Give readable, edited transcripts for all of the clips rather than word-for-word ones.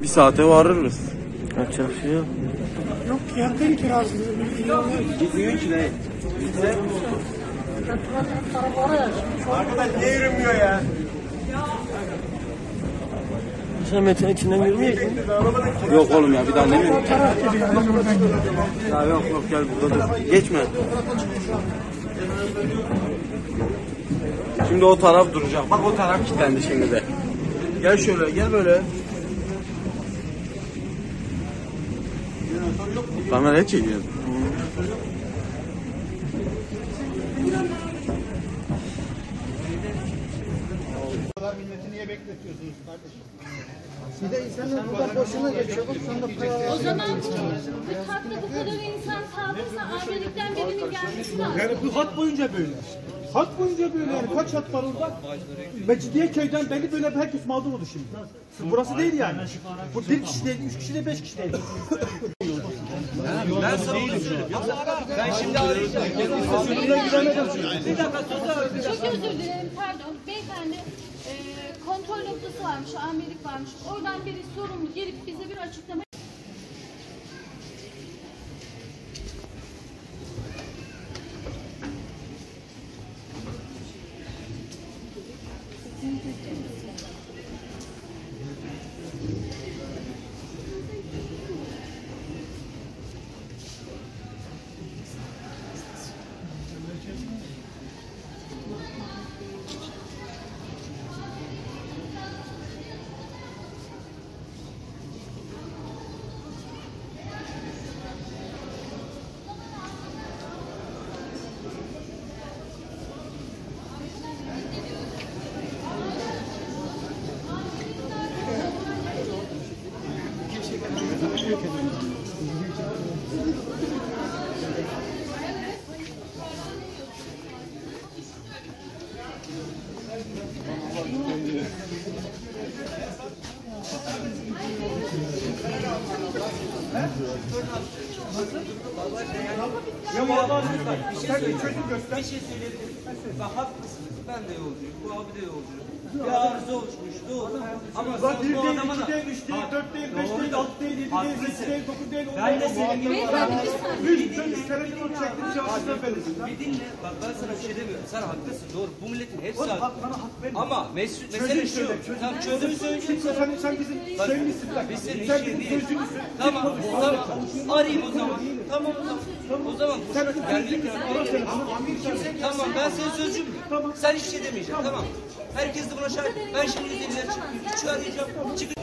Bir saate varırız. Yapacak bir şey yok. Yok yerden kirazlı. Gitmiyor ki ne? Gitse. Araba ya. Arkadaş niye yürümüyor ya? Sen Metin içinden yürümüyorsun. Yok oğlum ya bir daha ne mi? Taraf geliyor. Oradan gidiyor. Ya yok gel burada dur. Geçme. Şimdi o taraf duracak. Bak o taraf kilitlendi şimdi de. Gel şöyle gel böyle. Kameraya çekiyorsun. Milleti niye bekletiyorsunuz kardeşim? Bir de insanlar burada boşuna geçiyor. Bak sonra para O zaman bu hatta bu kadar insan kaldıysa abilikten birinin gelmesi lazım. Yani bu hat boyunca böyle. Hat boyunca böyle yani. Kaç hat var orada? Mecidiyeköy'den belli böyle herkes mağdur oldu şimdi. Burası değil yani. Bu bir kişi değil, 3 kişi de 5 kişi değil. Ben sana onu söyleyeyim. Ben şimdi arayacağım. Çok özür dilerim, pardon. Beyefendi, kontrol noktası varmış, amirlik varmış. Oradan biri sorumlu gelip bize bir açıklama... Ya vallahi sen bir çözüm göster. Bir şey söyleyebilirim. Bak haklısınız. Ben de yolcuyum. Bu abi de yolcu. Bir arıza oluşmuş. Doğru. Ama Bak sen 1 bu değil, adama 2 da... değil, 3 değil, 4 değil, 5 değil, 6 değil, 7 değil, 8 değil, 9 değil, 10 Ben de değil. senin gibi... Beyefendi bir saniye. 100 senedir o çektiğim cevabından berisin. Bir dinle. Bak ben sana bir şey demiyorum. Sen haklısın. Doğru. Bu milletin hepsi Oğlum haklı. bak bana hak verme. Ama mesele şu. Tam çözümü söyleyeyim sana. Sen bizim şeyimizsin. Biz senin Sen işin bizim değil. sözcümüzsün. Tamam. Arayayım o zaman. Tamam o zaman. O zaman bu geldik yani. Tamam ben senin sözcümüm. Sen hiçbir şey demeyeceksin. Tamam. Herkes de buna şahit. Ben şimdi üzerinden çıkıp arayacağım. Çıkın.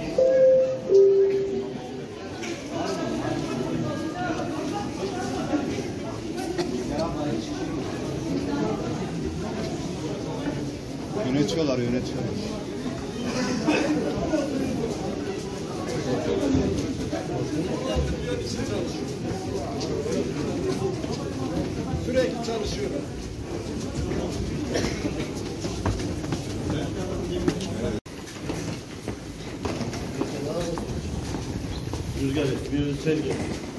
Yönetiyorlar. Sürekli çalışıyor. Rüzgar, bir sel gel.